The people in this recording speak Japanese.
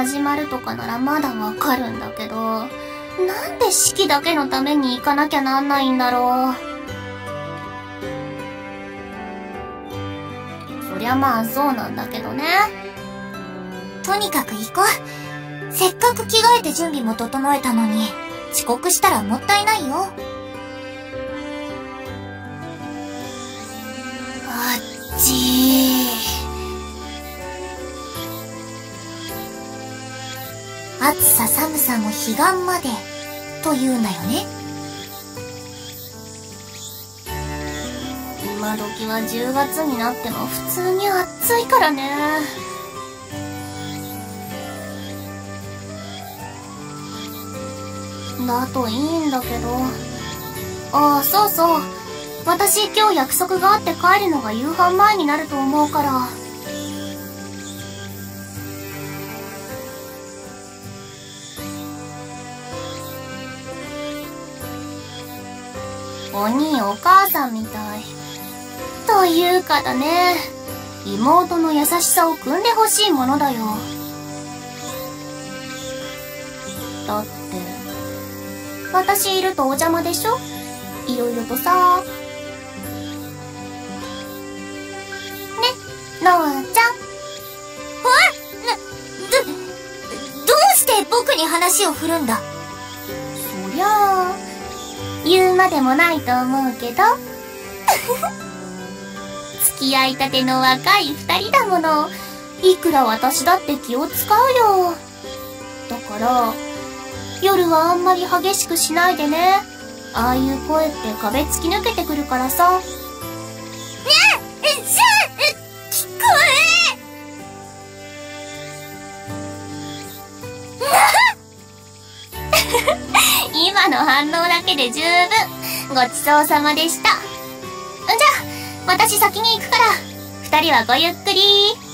始まるとかならまだわかるんだけど、なんで式だけのために行かなきゃなんないんだろう。そりゃまあそうなんだけどね。 とにかく行こう。せっかく着替えて準備も整えたのに、遅刻したらもったいないよ。 あっちー。 暑さ寒さも彼岸まで、と言うんだよね。 今時は10月になっても普通に暑いからね。だといいんだけど。ああ、そうそう。私今日約束があって帰るのが夕飯前になると思うから。お兄お母さんみたい。というかだね。妹の優しさを汲んでほしいものだよ。だって、私いるとお邪魔でしょ？いろいろとさ。ね、のあちゃん。 どうして僕に話を振るんだ？ そりゃあ、言うまでもないと思うけど。付き合いたての若い二人だもの。いくら私だって気を使うよ。だから、夜はあんまり激しくしないでね。ああいう声って壁突き抜けてくるからさ。 聞こ今の反応だけで十分。ごちそうさまでした。じゃあ、私先に行くから、二人はごゆっくり。